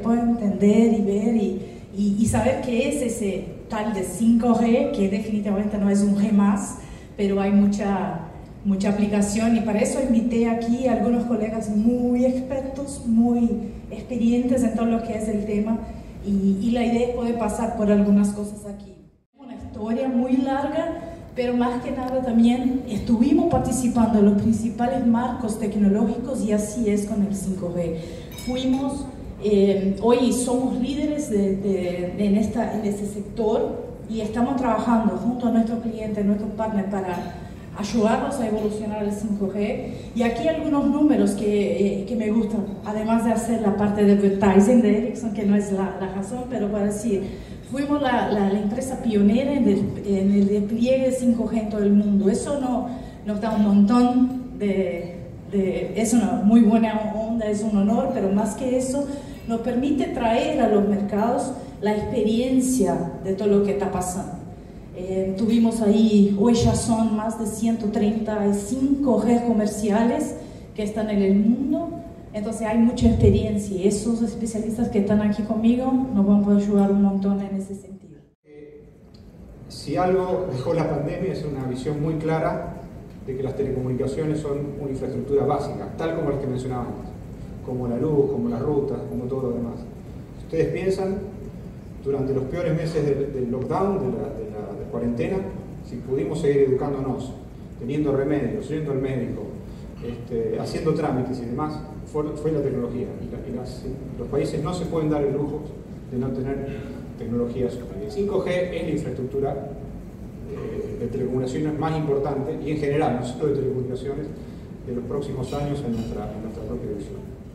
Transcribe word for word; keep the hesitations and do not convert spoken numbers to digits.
pueda entender y ver y, y, y saber qué es ese tal de cinco G, que definitivamente no es un G más, pero hay mucha, mucha aplicación, y para eso invité aquí a algunos colegas muy expertos, muy experientes en todo lo que es el tema, y, y la idea es poder pasar por algunas cosas aquí. Una historia muy larga, pero más que nada también estuvimos participando en los principales marcos tecnológicos, y así es con el cinco G. Fuimos, eh, hoy somos líderes de, de, de en, esta, en este sector, y estamos trabajando junto a nuestros clientes, nuestros partners, para ayudarlos a evolucionar el cinco G. Y aquí algunos números que, eh, que me gustan, además de hacer la parte de advertising de Ericsson, que no es la, la razón, pero para decir, fuimos la, la, la empresa pionera en el, en el despliegue de cinco G en todo el mundo. Eso no, nos da un montón de, de... es una muy buena onda, es un honor, pero más que eso, nos permite traer a los mercados la experiencia de todo lo que está pasando. Eh, tuvimos ahí, hoy ya son más de ciento treinta y cinco G comerciales que están en el mundo, entonces hay mucha experiencia, y esos especialistas que están aquí conmigo nos van a ayudar un montón en ese sentido. Eh, si algo dejó la pandemia es una visión muy clara de que las telecomunicaciones son una infraestructura básica, tal como las que mencionaba antes, como la luz, como las rutas, como todo lo demás. Ustedes piensan, durante los peores meses del, del lockdown, de la, de la de cuarentena, si pudimos seguir educándonos, teniendo remedios, yendo al médico, este, haciendo trámites y demás, fue, fue la tecnología. Y, la, y las, los países no se pueden dar el lujo de no tener tecnología superior. El cinco G es la infraestructura eh, de telecomunicaciones más importante, y en general, no solo de telecomunicaciones, de los próximos años en nuestra, en nuestra propia visión.